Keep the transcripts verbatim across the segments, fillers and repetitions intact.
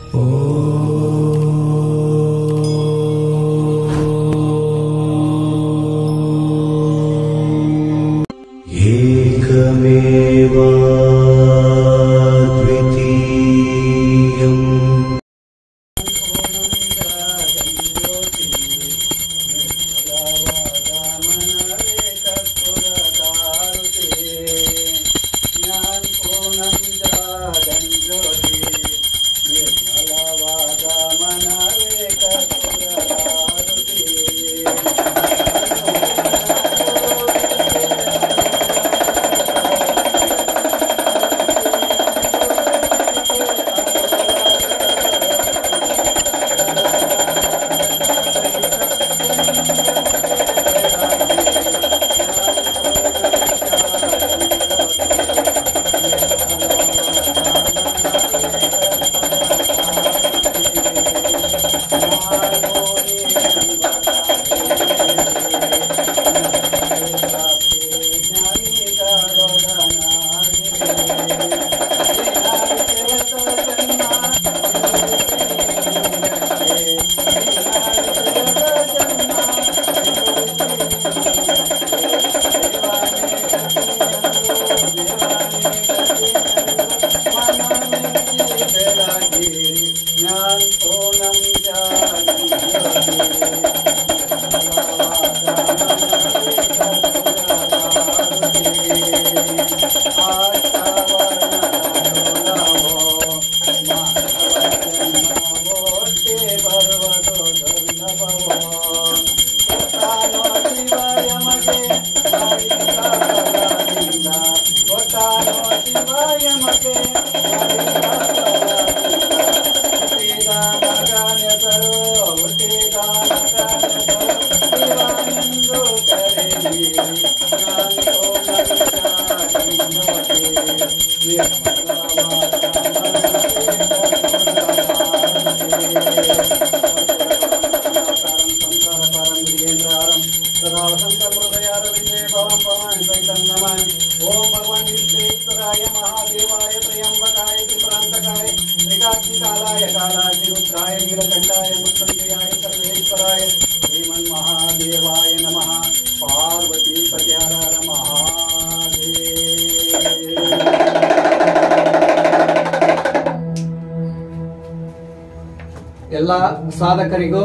ಎಲ್ಲ ಸಾಧಕರಿಗೂ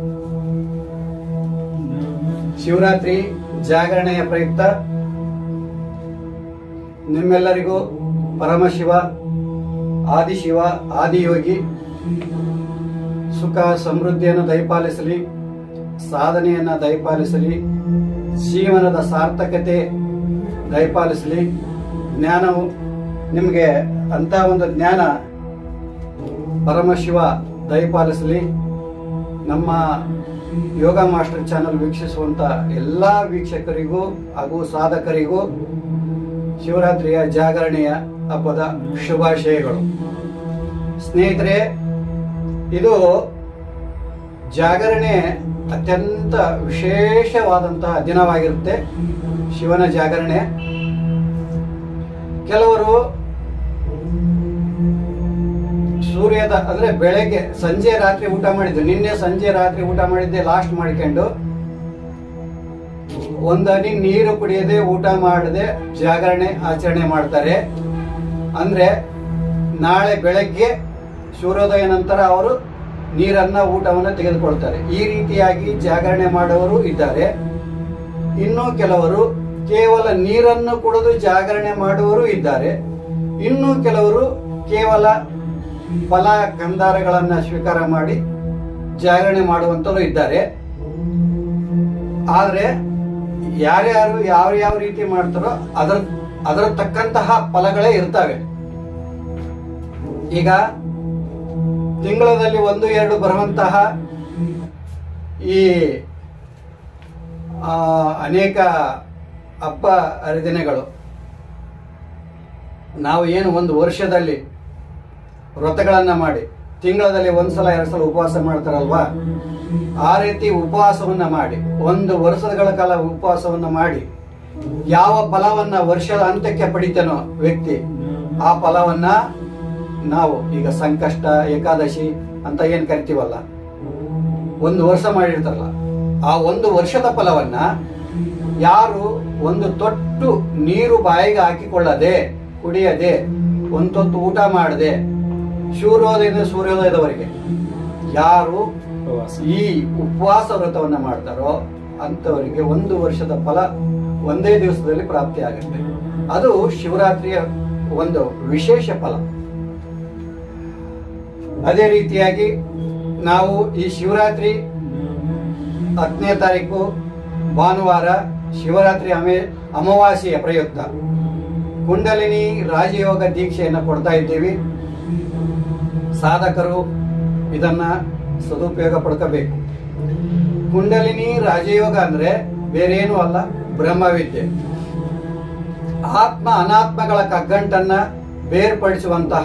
ಶಿವರಾತ್ರಿ ಜಾಗರಣೆಯ ಪ್ರಯುಕ್ತ ನಿಮ್ಮೆಲ್ಲರಿಗೂ ಪರಮಶಿವ ಆದಿಶಿವ ಆದಿಯೋಗಿ ಸುಖ ಸಮೃದ್ಧಿಯನ್ನು ದಯಪಾಲಿಸಲಿ, ಸಾಧನೆಯನ್ನು ದಯಪಾಲಿಸಲಿ, ಜೀವನದ ಸಾರ್ಥಕತೆ ದಯಪಾಲಿಸಲಿ. ಜ್ಞಾನವು ನಿಮಗೆ ಅಂತ ಒಂದು ಜ್ಞಾನ ಪರಮಶಿವ ದಯಪಾಲಿಸಲಿ. ನಮ್ಮ ಯೋಗ ಮಾಸ್ಟರ್ ಚಾನಲ್ ವೀಕ್ಷಿಸುವಂತ ಎಲ್ಲ ವೀಕ್ಷಕರಿಗೂ ಹಾಗೂ ಸಾಧಕರಿಗೂ ಶಿವರಾತ್ರಿಯ ಜಾಗರಣೆಯ ಹಬ್ಬದ ಶುಭಾಶಯಗಳು. ಸ್ನೇಹಿತರೆ, ಇದು ಜಾಗರಣೆ ಅತ್ಯಂತ ವಿಶೇಷವಾದಂತಹ ದಿನವಾಗಿರುತ್ತೆ. ಶಿವನ ಜಾಗರಣೆ ಕೆಲವರು ಸೂರ್ಯದ ಅಂದ್ರೆ ಬೆಳಗ್ಗೆ ಸಂಜೆ ರಾತ್ರಿ ಊಟ ಮಾಡಿದ್ದು, ನಿನ್ನೆ ಸಂಜೆ ರಾತ್ರಿ ಊಟ ಮಾಡಿದ್ದೆ ಲಾಸ್ಟ್ ಮಾಡ್ಕೊಂಡು ಒಂದನಿ ನೀರು ಕುಡಿಯದೆ ಊಟ ಮಾಡದೆ ಜಾಗರಣೆ ಆಚರಣೆ ಮಾಡ್ತಾರೆ. ಅಂದ್ರೆ ನಾಳೆ ಬೆಳಗ್ಗೆ ಸೂರ್ಯೋದಯ ನಂತರ ಅವರು ನೀರನ್ನ ಊಟವನ್ನ ತೆಗೆದುಕೊಳ್ತಾರೆ. ಈ ರೀತಿಯಾಗಿ ಜಾಗರಣೆ ಮಾಡುವವರು ಇದ್ದಾರೆ. ಇನ್ನು ಕೆಲವರು ಕೇವಲ ನೀರನ್ನು ಕುಡಿದು ಜಾಗರಣೆ ಮಾಡುವವರು ಇದ್ದಾರೆ. ಇನ್ನು ಕೆಲವರು ಕೇವಲ ಫಲ ಕಂದಾರಗಳನ್ನ ಸ್ವೀಕಾರ ಮಾಡಿ ಜಾಗರಣೆ ಮಾಡುವಂತವರು ಇದ್ದಾರೆ. ಆದ್ರೆ ಯಾರ್ಯಾರು ಯಾವ ಯಾವ ರೀತಿ ಮಾಡ್ತಾರೋ ಅದರ ಅದರ ತಕ್ಕಂತಹ ಫಲಗಳೇ ಇರ್ತವೆ. ಈಗ ತಿಂಗಳಲ್ಲಿ ಒಂದು ಎರಡು ಬರುವಂತಹ ಈ ಅನೇಕ ಹಬ್ಬ ಹರಿದಿನಗಳು ನಾವು ಏನು ಒಂದು ವರ್ಷದಲ್ಲಿ ವ್ರತಗಳನ್ನ ಮಾಡಿ ತಿಂಗಳಲ್ಲಿ ಒಂದ್ಸಲ ಎರಡು ಸಲ ಉಪವಾಸ ಮಾಡ್ತಾರಲ್ವಾ, ಆ ರೀತಿ ಉಪವಾಸವನ್ನ ಮಾಡಿ ಒಂದು ವರ್ಷಗಳ ಕಾಲ ಉಪವಾಸವನ್ನ ಮಾಡಿ ಯಾವ ಫಲವನ್ನ ವರ್ಷದ ಅಂತ್ಯಕ್ಕೆ ಪಡಿತಾನೋ ವ್ಯಕ್ತಿ, ಆ ಫಲವನ್ನ ನಾವು ಈಗ ಸಂಕಷ್ಟ ಏಕಾದಶಿ ಅಂತ ಏನ್ ಕರಿತೀವಲ್ಲ, ಒಂದು ವರ್ಷ ಮಾಡಿರ್ತಾರಲ್ಲ, ಆ ಒಂದು ವರ್ಷದ ಫಲವನ್ನ ಯಾರು ಒಂದು ತೊಟ್ಟು ನೀರು ಬಾಯಿಗೆ ಹಾಕಿಕೊಳ್ಳದೆ, ಕುಡಿಯದೆ, ಒಂದು ತೊತ್ತು ಊಟ ಮಾಡದೆ, ಸೂರ್ಯೋದಯದಿಂದ ಸೂರ್ಯೋದಯದವರೆಗೆ ಯಾರು ಈ ಉಪವಾಸ ವ್ರತವನ್ನ ಮಾಡ್ತಾರೋ ಅಂತವರಿಗೆ ಒಂದು ವರ್ಷದ ಫಲ ಒಂದೇ ದಿವಸದಲ್ಲಿ ಪ್ರಾಪ್ತಿ ಆಗುತ್ತೆ. ಅದು ಶಿವರಾತ್ರಿಯ ಒಂದು ವಿಶೇಷ ಫಲ. ಅದೇ ರೀತಿಯಾಗಿ ನಾವು ಈ ಶಿವರಾತ್ರಿ ಹತ್ತನೇ ತಾರೀಕು ಭಾನುವಾರ ಶಿವರಾತ್ರಿ ಅಮೆ ಅಮಾವಾಸ್ಯೆಯ ಪ್ರಯುಕ್ತ ಕುಂಡಲಿನಿ ರಾಜಯೋಗ ದೀಕ್ಷೆಯನ್ನು ಕೊಡ್ತಾ ಇದ್ದೀವಿ. ಸಾಧಕರು ಇದನ್ನ ಸದುಪಯೋಗ ಪಡ್ಕೋಬೇಕು. ಕುಂಡಲಿನಿ ರಾಜಯೋಗ ಅಂದ್ರೆ ಬೇರೇನೂ ಅಲ್ಲ, ಬ್ರಹ್ಮವಿದ್ಯೆ. ಆತ್ಮ ಅನಾತ್ಮಗಳ ಕಗ್ಗಂಟನ್ನ ಬೇರ್ಪಡಿಸುವಂತಹ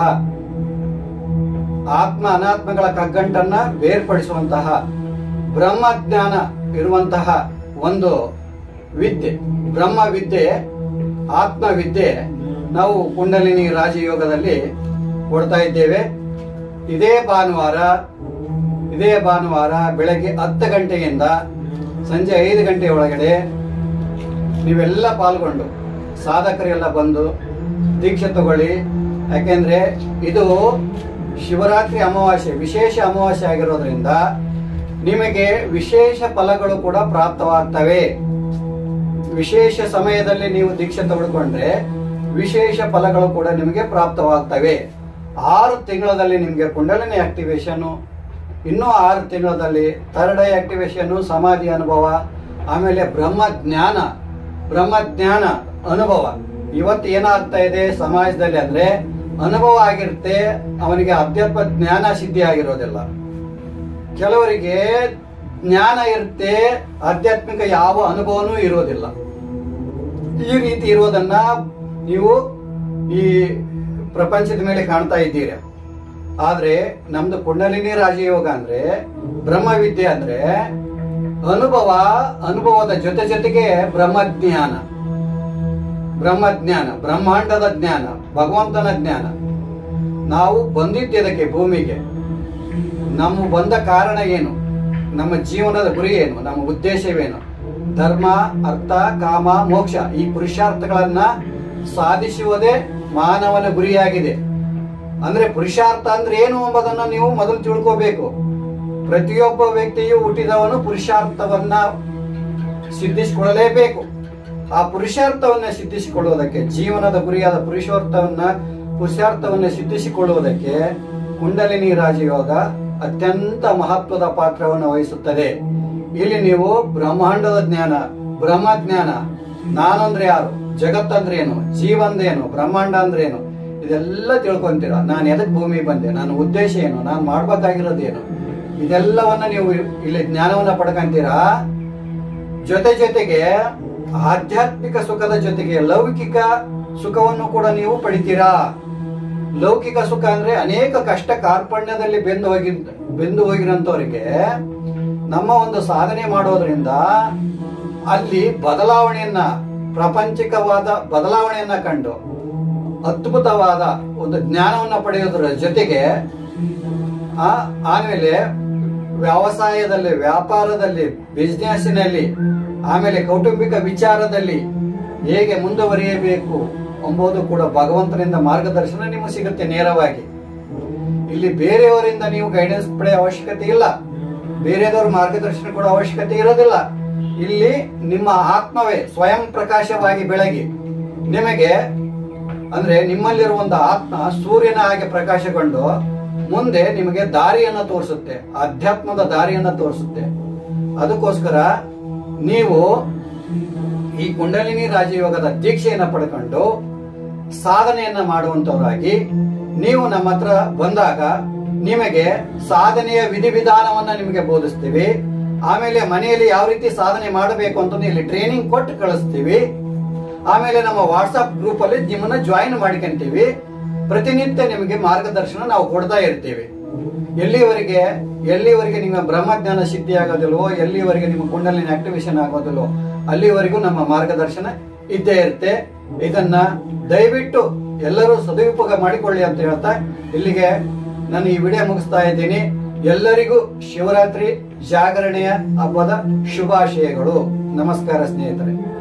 ಆತ್ಮ ಅನಾತ್ಮಗಳ ಕಗ್ಗಂಟನ್ನ ಬೇರ್ಪಡಿಸುವಂತಹ ಬ್ರಹ್ಮಜ್ಞಾನ ಇರುವಂತಹ ಒಂದು ವಿದ್ಯೆ, ಬ್ರಹ್ಮವಿದ್ಯೆ, ಆತ್ಮವಿದ್ಯೆ ನಾವು ಕುಂಡಲಿನಿ ರಾಜಯೋಗದಲ್ಲಿ ಕೊಡ್ತಾ ಇದ್ದೇವೆ. ಇದೇ ಭಾನುವಾರ ಇದೇ ಭಾನುವಾರ ಬೆಳಗ್ಗೆ ಹತ್ತು ಗಂಟೆಯಿಂದ ಸಂಜೆ ಐದು ಗಂಟೆ ಒಳಗಡೆ ನೀವೆಲ್ಲ ಪಾಲ್ಗೊಂಡು ಸಾಧಕರೆಲ್ಲ ಬಂದು ದೀಕ್ಷೆ ತಗೊಳ್ಳಿ. ಯಾಕೆಂದ್ರೆ ಇದು ಶಿವರಾತ್ರಿ ಅಮಾವಾಸ್ಯೆ, ವಿಶೇಷ ಅಮಾವಾಸ್ಯೆ ಆಗಿರೋದ್ರಿಂದ ನಿಮಗೆ ವಿಶೇಷ ಫಲಗಳು ಕೂಡ ಪ್ರಾಪ್ತವಾಗ್ತವೆ. ವಿಶೇಷ ಸಮಯದಲ್ಲಿ ನೀವು ದೀಕ್ಷೆ ತೆಗೆದುಕೊಂಡ್ರೆ ವಿಶೇಷ ಫಲಗಳು ಕೂಡ ನಿಮಗೆ ಪ್ರಾಪ್ತವಾಗ್ತವೆ. ಆರು ತಿಂಗಳಲ್ಲಿ ನಿಮಗೆ ಕುಂಡಲಿನಿ ಆಕ್ಟಿವೇಶನ್, ಇನ್ನೂ ಆರು ತಿಂಗಳಲ್ಲಿ ಥರ್ಡ್ ಐ ಆಕ್ಟಿವೇಶನ್, ಸಮಾಧಿ ಅನುಭವ, ಆಮೇಲೆ ಬ್ರಹ್ಮಜ್ಞಾನ ಬ್ರಹ್ಮಜ್ಞಾನ ಅನುಭವ. ಇವತ್ತು ಏನಾಗ್ತಾ ಇದೆ ಸಮಾಜದಲ್ಲಿ ಅಂದ್ರೆ ಅನುಭವ ಆಗಿರುತ್ತೆ, ಅವನಿಗೆ ಅಧ್ಯಾತ್ಮ ಜ್ಞಾನ ಸಿದ್ಧಿ ಆಗಿರೋದಿಲ್ಲ. ಕೆಲವರಿಗೆ ಜ್ಞಾನ ಇರುತ್ತೆ, ಆಧ್ಯಾತ್ಮಿಕ ಯಾವ ಅನುಭವನೂ ಇರೋದಿಲ್ಲ. ಈ ರೀತಿ ಇರೋದನ್ನ ನೀವು ಈ ಪ್ರಪಂಚದ ಮೇಲೆ ಕಾಣ್ತಾ ಇದ್ದೀರಿ. ಆದ್ರೆ ನಮ್ದು ಕುಂಡಲಿನಿ ರಾಜಯೋಗ ಅಂದ್ರೆ ಬ್ರಹ್ಮವಿದ್ಯೆ ಅಂದ್ರೆ ಅನುಭವ, ಅನುಭವದ ಜೊತೆ ಜೊತೆಗೆ ಬ್ರಹ್ಮಜ್ಞಾನ ಬ್ರಹ್ಮಜ್ಞಾನ ಬ್ರಹ್ಮಾಂಡದ ಜ್ಞಾನ, ಭಗವಂತನ ಜ್ಞಾನ. ನಾವು ಬಂದಿದ್ದಕ್ಕೆ ಭೂಮಿಗೆ, ನಮ್ಮ ಬಂದ ಕಾರಣ ಏನು, ನಮ್ಮ ಜೀವನದ ಗುರಿ ಏನು, ನಮ್ಮ ಉದ್ದೇಶವೇನು, ಧರ್ಮ, ಅರ್ಥ, ಕಾಮ, ಮೋಕ್ಷ, ಈ ಪುರುಷಾರ್ಥಗಳನ್ನ ಸಾಧಿಸುವುದೇ ಮಾನವನ ಗುರಿಯಾಗಿದೆ. ಅಂದ್ರೆ ಪುರುಷಾರ್ಥ ಅಂದ್ರೆ ಏನು ಎಂಬುದನ್ನ ನೀವು ಮೊದಲು ತಿಳ್ಕೋಬೇಕು. ಪ್ರತಿಯೊಬ್ಬ ವ್ಯಕ್ತಿಯು ಹುಟ್ಟಿದವನು ಪುರುಷಾರ್ಥವನ್ನ ಸಿದ್ಧಿಸಿಕೊಳ್ಳಲೇಬೇಕು. ಆ ಪುರುಷಾರ್ಥವನ್ನ ಸಿದ್ಧಿಸಿಕೊಳ್ಳುವುದಕ್ಕೆ, ಜೀವನದ ಗುರಿಯಾದ ಪುರುಷಾರ್ಥವನ್ನ ಪುರುಷಾರ್ಥವನ್ನ ಸಿದ್ಧಿಸಿಕೊಳ್ಳುವುದಕ್ಕೆ ಕುಂಡಲಿನಿ ರಾಜಯೋಗ ಅತ್ಯಂತ ಮಹತ್ವದ ಪಾತ್ರವನ್ನು ವಹಿಸುತ್ತದೆ. ಇಲ್ಲಿ ನೀವು ಬ್ರಹ್ಮಾಂಡದ ಜ್ಞಾನ, ಬ್ರಹ್ಮಜ್ಞಾನ, ನಾನಂದ್ರೆ ಯಾರು, ಜಗತ್ತಂದ್ರೆ ಏನು, ಜೀವ ಅಂದ್ರೆ ಏನು, ಬ್ರಹ್ಮಾಂಡ ಅಂದ್ರೆ ಏನು, ಇದೆಲ್ಲ ತಿಳ್ಕೊಂತೀರ. ನಾನು ಎದಕ್ ಭೂಮಿ ಬಂದೆ, ನನ್ನ ಉದ್ದೇಶ ಏನು, ನಾನು ಮಾಡ್ಬೇಕಾಗಿರೋದೇನು, ಇದೆಲ್ಲವನ್ನ ನೀವು ಇಲ್ಲಿ ಜ್ಞಾನವನ್ನ ಪಡ್ಕೊಂತೀರಾ. ಜೊತೆ ಜೊತೆಗೆ ಆಧ್ಯಾತ್ಮಿಕ ಸುಖದ ಜೊತೆಗೆ ಲೌಕಿಕ ಸುಖವನ್ನು ಕೂಡ ನೀವು ಪಡಿತೀರಾ. ಲೌಕಿಕ ಸುಖ ಅಂದ್ರೆ ಅನೇಕ ಕಷ್ಟ ಕಾರ್ಪಣ್ಯದಲ್ಲಿ ಬೆಂದು ಹೋಗಿ ಬೆಂದು ಹೋಗಿರೋಂಥವ್ರಿಗೆ ನಮ್ಮ ಒಂದು ಸಾಧನೆ ಮಾಡೋದ್ರಿಂದ ಅಲ್ಲಿ ಬದಲಾವಣೆಯನ್ನ, ಪ್ರಾಪಂಚಿಕವಾದ ಬದಲಾವಣೆಯನ್ನ ಕಂಡು ಅದ್ಭುತವಾದ ಒಂದು ಜ್ಞಾನವನ್ನ ಪಡೆಯೋದ್ರ ಜೊತೆಗೆ ಆ ಆಮೇಲೆ ವ್ಯವಸಾಯದಲ್ಲಿ, ವ್ಯಾಪಾರದಲ್ಲಿ, ಬಿಸ್ನೆಸ್ಸಿನಲ್ಲಿ, ಆಮೇಲೆ ಕೌಟುಂಬಿಕ ವಿಚಾರದಲ್ಲಿ ಹೇಗೆ ಮುಂದುವರಿಯಬೇಕು ಎಂಬುದು ಕೂಡ ಭಗವಂತನಿಂದ ಮಾರ್ಗದರ್ಶನ ನಿಮಗೆ ಸಿಗುತ್ತೆ ನೇರವಾಗಿ. ಇಲ್ಲಿ ಬೇರೆಯವರಿಂದ ನೀವು ಗೈಡೆನ್ಸ್ ಪಡೆಯೋ ಅವಶ್ಯಕತೆ ಇಲ್ಲ, ಬೇರೆದವ್ರ ಮಾರ್ಗದರ್ಶನ ಕೊಡೋ ಅವಶ್ಯಕತೆ ಇರೋದಿಲ್ಲ. ಇಲ್ಲಿ ನಿಮ್ಮ ಆತ್ಮವೇ ಸ್ವಯಂ ಪ್ರಕಾಶವಾಗಿ ಬೆಳಗಿ ನಿಮಗೆ, ಅಂದ್ರೆ ನಿಮ್ಮಲ್ಲಿರುವಂತ ಆತ್ಮ ಸೂರ್ಯನ ಹಾಗೆ ಪ್ರಕಾಶಗೊಂಡು ಮುಂದೆ ನಿಮಗೆ ದಾರಿಯನ್ನ ತೋರಿಸುತ್ತೆ, ಅಧ್ಯಾತ್ಮದ ದಾರಿಯನ್ನ ತೋರಿಸುತ್ತೆ. ಅದಕ್ಕೋಸ್ಕರ ನೀವು ಈ ಕುಂಡಲಿನಿ ರಾಜಯೋಗದ ದೀಕ್ಷೆಯನ್ನ ಪಡ್ಕೊಂಡು ಸಾಧನೆಯನ್ನ ಮಾಡುವಂತವರಾಗಿ ನೀವು ನಮ್ಮ ಹತ್ರ ಬಂದಾಗ ನಿಮಗೆ ಸಾಧನೆಯ ವಿಧಿವಿಧಾನವನ್ನ ನಿಮಗೆ ಬೋಧಿಸ್ತೀವಿ. ಆಮೇಲೆ ಮನೆಯಲ್ಲಿ ಯಾವ ರೀತಿ ಸಾಧನೆ ಮಾಡಬೇಕು ಅಂತ ಇಲ್ಲಿ ಟ್ರೈನಿಂಗ್ ಕೊಟ್ಟು ಕಳಿಸ್ತೀವಿ. ಆಮೇಲೆ ನಮ್ಮ ವಾಟ್ಸ್ಆಪ್ ಗ್ರೂಪ್ ಅಲ್ಲಿ ನಿಮ್ಮನ್ನ ಜಾಯಿನ್ ಮಾಡ್ಕೊಂತೀವಿ. ಪ್ರತಿನಿತ್ಯ ನಿಮಗೆ ಮಾರ್ಗದರ್ಶನ ನಾವು ಕೊಡ್ತಾ ಇರ್ತೀವಿ. ಎಲ್ಲಿವರೆಗೆ ಎಲ್ಲಿವರೆಗೆ ನಿಮ್ಮ ಬ್ರಹ್ಮಜ್ಞಾನ ಸಿದ್ಧಿ ಆಗೋದಿಲ್ವೋ, ಎಲ್ಲಿವರೆಗೆ ನಿಮ್ಮ ಕುಂಡಲಿನಿ ಆಕ್ಟಿವೇಶನ್ ಆಗೋದಿಲ್ವೋ ಅಲ್ಲಿವರೆಗೂ ನಮ್ಮ ಮಾರ್ಗದರ್ಶನ ಇದ್ದೇ ಇರುತ್ತೆ. ಇದನ್ನ ದಯವಿಟ್ಟು ಎಲ್ಲರೂ ಸದುಪಯೋಗ ಮಾಡಿಕೊಳ್ಳಿ ಅಂತ ಹೇಳ್ತಾ ಇಲ್ಲಿಗೆ ನಾನು ಈ ವಿಡಿಯೋ ಮುಗಿಸ್ತಾ ಇದ್ದೀನಿ. ಎಲ್ಲರಿಗೂ ಶಿವರಾತ್ರಿ ಜಾಗರಣೆಯ ಹಬ್ಬದ ಶುಭಾಶಯಗಳು. ನಮಸ್ಕಾರ ಸ್ನೇಹಿತರೆ.